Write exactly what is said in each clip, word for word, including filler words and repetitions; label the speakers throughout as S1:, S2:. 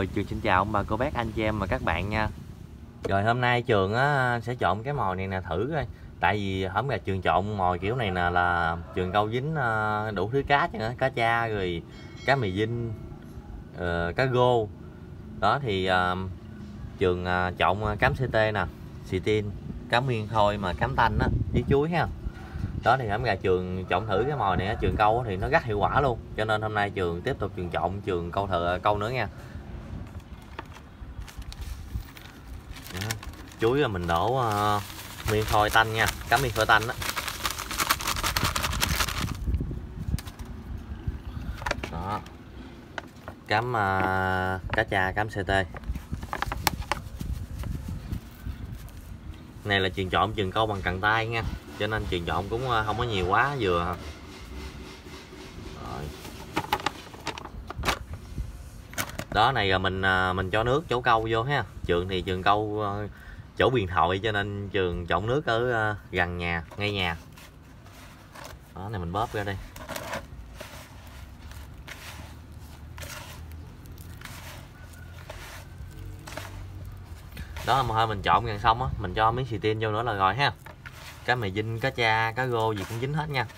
S1: Rồi Trường xin chào ông bà cô bác anh chị em và các bạn nha. Rồi hôm nay Trường á, sẽ chọn cái mồi này nè thử coi. Tại vì hổng gà Trường chọn mồi kiểu này nè là Trường câu dính uh, đủ thứ cá chứ, cá cha rồi cá mì dinh, uh, cá rô. Đó thì uh, Trường uh, chọn cám xê tê nè, xì tin, cá miên thôi mà cám tanh á với chuối ha. Đó thì hổng gà Trường chọn thử cái mồi này Trường câu thì nó rất hiệu quả luôn. Cho nên hôm nay Trường tiếp tục Trường chọn Trường câu thử câu nữa nha. Đó. Chuối là mình đổ uh, miên khôi tanh nha, cá miên khôi tanh đó. Đó. Cám uh, cá cha, cám xê tê. Này là Trường chọn Trường câu bằng cần tay nha, cho nên Trường chọn cũng không có nhiều quá vừa. Rồi. Đó này là mình mình cho nước chỗ câu vô ha. Trường thì Trường câu chỗ Biên Thoại cho nên Trường chọn nước ở gần nhà, ngay nhà. Đó này mình bóp ra đây. Đó mà thôi mình chọn gần xong á, mình cho miếng xì tin vô nữa là rồi ha. Cá mì dinh, cá cha, cá rô gì cũng dính hết nha.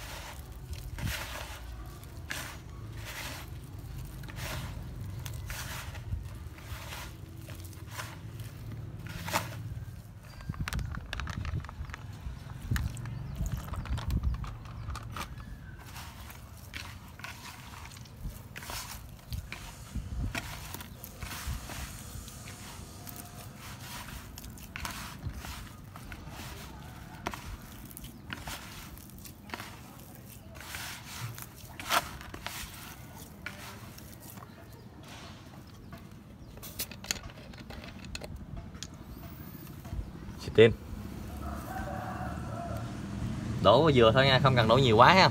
S1: Xì tin đổ vừa thôi nha, không cần đổ nhiều quá ha.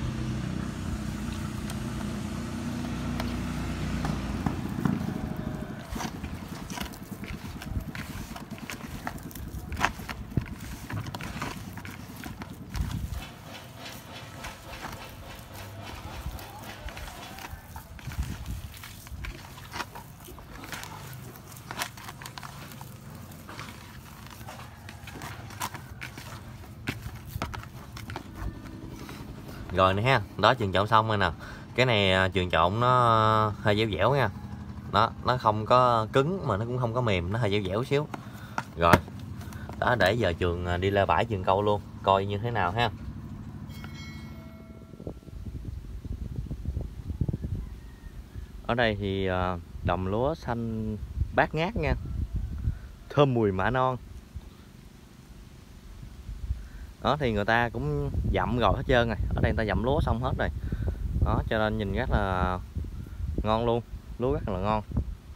S1: Rồi nè ha, đó Trường chọn xong rồi nè. Cái này Trường chọn nó hơi dẻo dẻo nha. Đó, nó không có cứng mà nó cũng không có mềm, nó hơi dẻo dẻo xíu. Rồi. Đó để giờ Trường đi lên bãi Trường câu luôn, coi như thế nào ha. Ở đây thì đồng lúa xanh bát ngát nha. Thơm mùi mạ non. Đó thì người ta cũng dặm rồi hết trơn rồi. Ở đây người ta dặm lúa xong hết rồi. Đó cho nên nhìn rất là ngon luôn, lúa rất là ngon.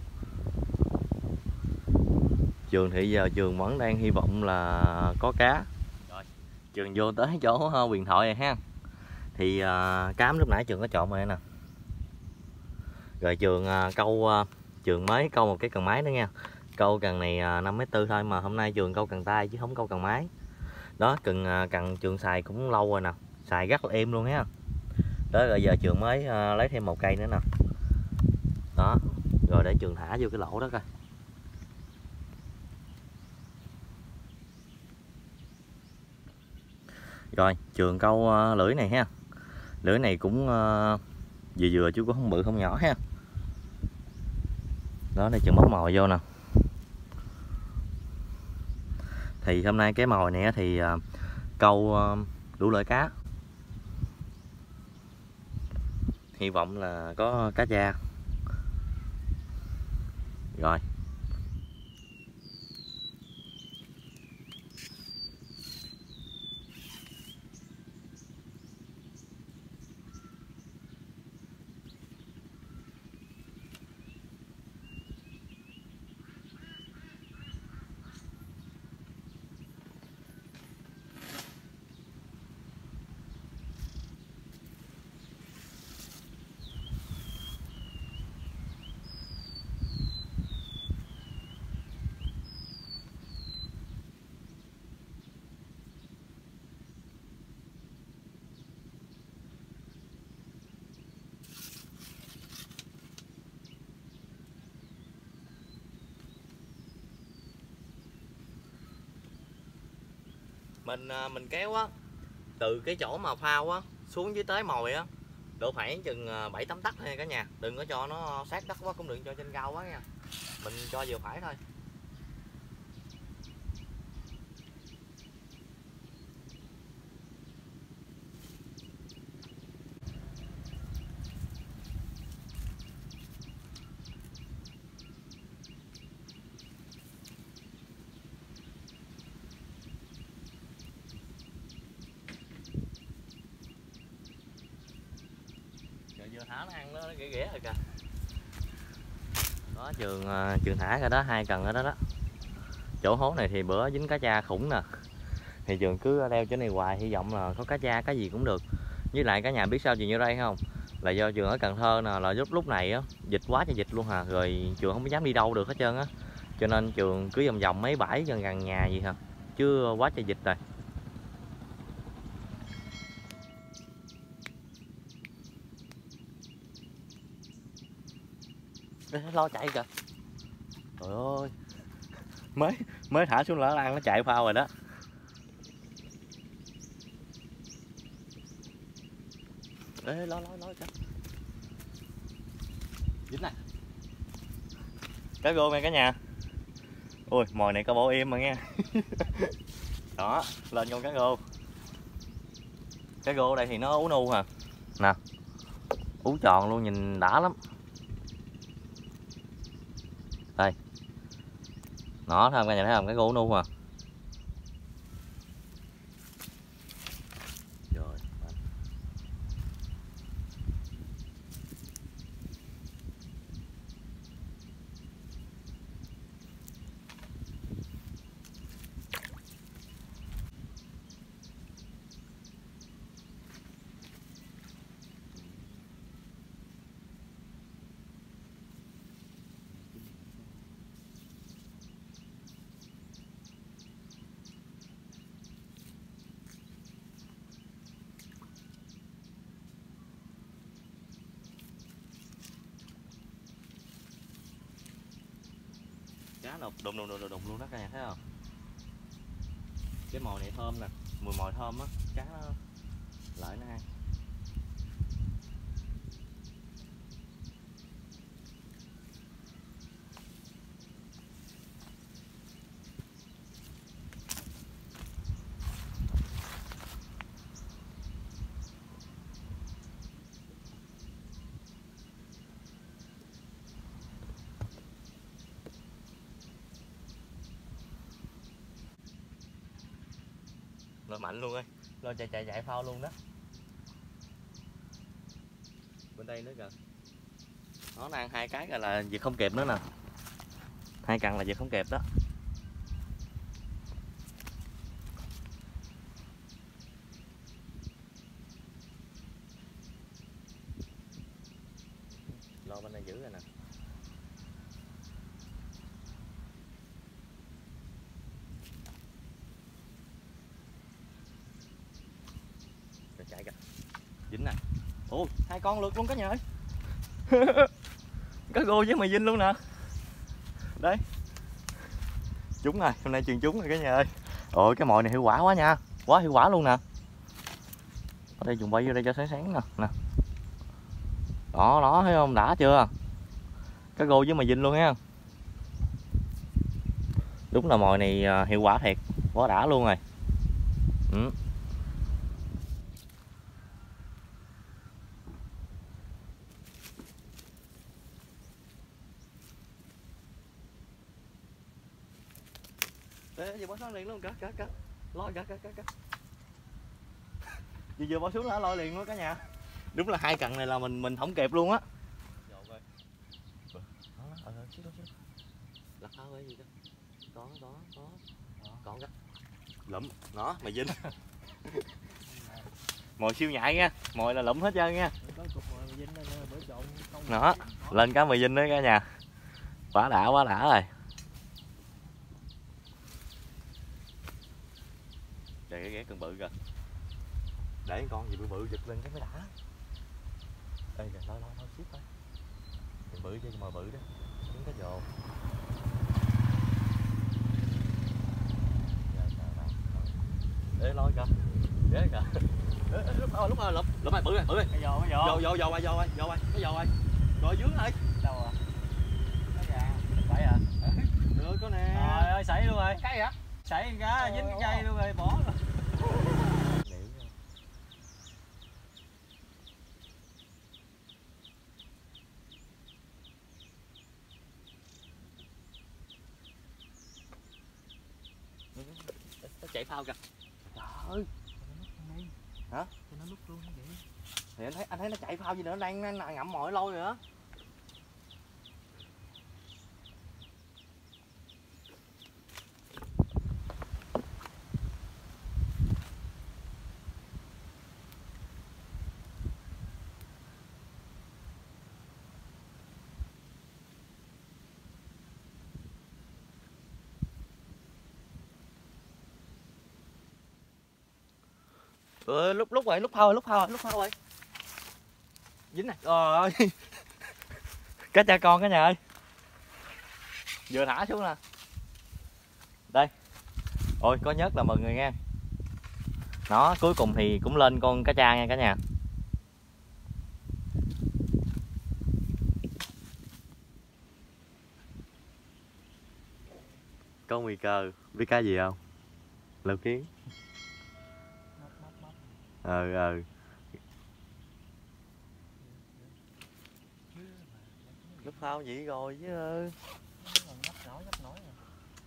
S1: Trường thì giờ Trường vẫn đang hy vọng là có cá. Rồi, Trường vô tới chỗ huyền thoại này ha. Thì uh, cám lúc nãy Trường có chọn rồi nè. Rồi Trường uh, câu uh, Trường mới câu một cái cần máy nữa nha. Câu cần này uh, năm mét tư thôi mà hôm nay Trường câu cần tay chứ không câu cần máy. Đó cần uh, cần Trường xài cũng lâu rồi nè, xài rất là êm luôn ha. Đó rồi giờ Trường mới uh, lấy thêm một cây nữa nè. Đó rồi để Trường thả vô cái lỗ đó coi. Rồi Trường câu uh, lưỡi này ha. Lưỡi này cũng uh, vừa vừa chứ cũng không bự không nhỏ ha. Đó đây Trường móc mồi vô nè. Thì hôm nay cái mồi này thì uh, câu uh, đủ loại cá. Hy vọng là có cá cha. Rồi. Mình mình kéo á từ cái chỗ mà phao á xuống dưới tới mồi á độ khoảng chừng bảy tám tấc thôi cả nhà, đừng có cho nó sát đất quá, cũng đừng cho trên cao quá nha, mình cho vừa phải thôi. Rồi vừa thả nó ăn nó ghẻ ghẻ rồi kìa. Đó trường trường thả ra đó, hai cần ở đó đó. Chỗ hố này thì bữa dính cá tra khủng nè. Thì trường cứ đeo chỗ này hoài, hy vọng là có cá tra cái gì cũng được. Với lại cả nhà biết sao trường vô đây không? Là do trường ở Cần Thơ nè, là lúc lúc này á dịch quá trời dịch luôn hà, rồi trường không có dám đi đâu được hết trơn á. Cho nên trường cứ vòng vòng mấy bãi gần gần nhà gì hả? Chứ quá trời dịch rồi. Lo chạy kìa. Trời ơi. Mới mới thả xuống lỡ ăn nó chạy phao rồi đó. Ê lo lo lo kìa. Dính này. Cá rô nha cả nhà. Ui mồi này có bộ im mà nghe. Đó, lên con cá rô. Cá rô đây thì nó ú nu hả. Nè. Ú tròn luôn, nhìn đã lắm. Đây. Nó thấy không cả nhà, thấy không, cái gỗ nu à. Rồi. Cá đục đùng đùng đùng đùng luôn đó cả nhà, thấy không? Cái mồi này thơm nè, mùi mồi thơm á, cá nó lợi nó ăn. Rồi mạnh luôn ơi, lo chạy chạy chạy phao luôn đó. Bên đây nữa kìa. Nó ăn hai cái rồi là việc không kịp nữa nè. Hai cần là việc không kịp đó. Lo bên đây giữ rồi nè. Rồi chạy kìa. Dính nè. Ôi, hai con lượt luôn cả nhà ơi. Cá rô với mày dinh luôn nè. Đấy. Trúng rồi, hôm nay trường trúng rồi cả nhà ơi. Ôi cái mồi này hiệu quả quá nha. Quá hiệu quả luôn nè. Ở đây dùng bay vô đây cho sáng sáng nè, nè. Đó, đó thấy không, đã chưa? Cá rô với mày dinh luôn ha. Đúng là mồi này hiệu quả thiệt, quá đã luôn rồi. Ừ. Ê, vừa bỏ xuống liền luôn, cắt cắt cắt. Lôi cắt cắt cắt cắt. Vừa vừa bỏ xuống là lôi liền luôn cả nhà. Đúng là hai cần này là mình mình không kịp luôn á. Lật phao cái gì đó. Có có có. Còn đó. Lụm, nó mày dính. Mồi siêu nhạy nha, mồi là lụm hết trơn nha. Nó, lên cá mì dinh đó cả nhà. Quá đã quá đã rồi. Trời cái ghé con bự kìa. Để con gì bự bự giật lên cái mới đã. Ê kìa, lo lo lo xíu thôi. Con bự chứ mồi bự đó. Đứng cái rồ. để lôi kìa, để kìa. Lúc ơi lúc ơi lụm lụm mày bự rồi bự rồi.
S2: Vô vô
S1: Vô vô vô quay vô quay vô quay cái vô quay. Rồi dưới ơi.
S2: Đâu rồi? Cái vàng. Phải à?
S1: Được có nè.
S2: Trời ơi sảy luôn rồi.
S3: Cái hả?
S2: Sảy cá dính cái dây luôn rồi bỏ.
S1: Nó chạy phao kìa. Trời ơi. Hả?
S2: Cho nó lúc luôn nó vậy.
S1: Thì anh thấy anh thấy nó chạy phao gì nữa, đang, đang ngậm mồi lôi rồi á. Ừ, lúc lúc rồi lúc phao rồi lúc phao rồi lúc phao rồi dính nè. Trời ơi. Cá cha con cả nhà ơi, vừa thả xuống nè đây. Ôi có nhất là mừng rồi nha. Nó cuối cùng thì cũng lên con cá cha nha cả nhà. Con mì cờ biết cá gì không? Lợn kiến. ờ ờ lúc phao vậy rồi chứ.
S2: Nhấp nổi nhấp nổi rồi.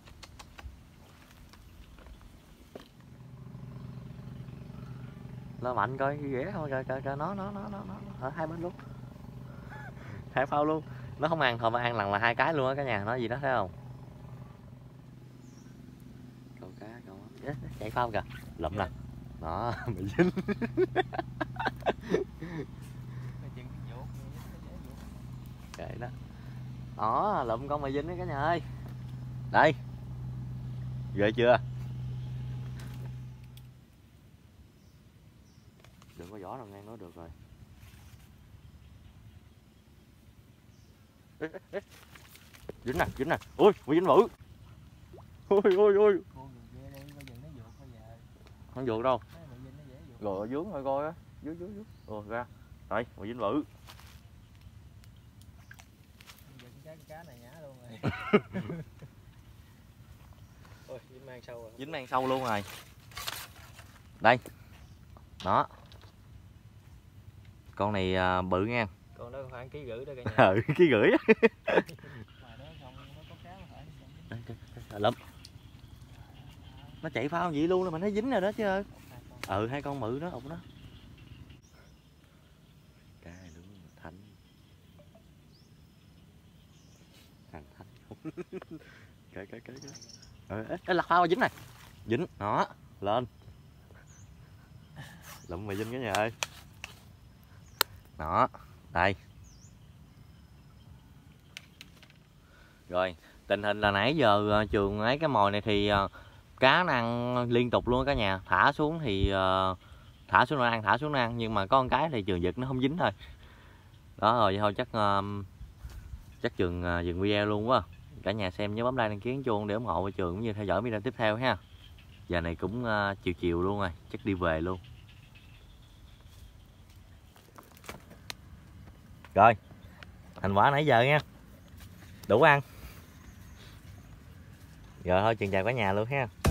S1: Lo mạnh coi ghẻ thôi, coi coi coi nó nó nó nó nó ở hai bên luôn, hai phao luôn. Nó không ăn thôi mà ăn lần là hai cái luôn á cả nhà. Nói gì đó thấy không? Câu cá câu á chạy phao kìa, lụm nè đó. Mày dính. Kệ đó. Đó lụm con mày dính đó cả nhà ơi. Đây ghê chưa? Đừng có vỏ nào ngang nó được rồi. Ê, ê, ê. Dính nè dính nè. Ui mày dính bự. Ôi ôi ôi. Không vượt đâu. Rồi dướng thôi coi á. Dướng dướng dướng. Rồi ra. Rồi mày dính bự.
S2: Cái cá này nhả luôn rồi. Ôi dính mang sâu rồi.
S1: Dính mang sâu luôn rồi. Đây. Đó. Con này à, bự nha.
S2: Con đó khoảng ký rưỡi đó cả nhà.
S1: Ừ ký rưỡi á. Lắm. Nó chạy phao vậy luôn là mình thấy dính rồi đó chứ. Ừ hai con mự đó ục đó. Cá lưỡi thanh. Thằng thanh không. Kệ kệ kệ kệ. Ừ, ê, lặt phao dính này. Dính, đó, lên. Lụm mày dính cái nhà ơi. Đó, đây. Rồi, tình hình là nãy giờ trường ấy cái mồi này thì uh, cá nó ăn liên tục luôn cả nhà. Thả xuống thì uh, thả xuống nó ăn, thả xuống nó ăn. Nhưng mà có con cái thì trường giật nó không dính thôi. Đó rồi vậy thôi chắc uh, chắc trường uh, dừng video luôn quá. Cả nhà xem nhớ bấm like đăng ký chuông để ủng hộ trường cũng như theo dõi video tiếp theo ha. Giờ này cũng uh, chiều chiều luôn rồi, chắc đi về luôn. Rồi, thành quả nãy giờ nha. Đủ ăn. Rồi thôi trường chào cả nhà luôn ha.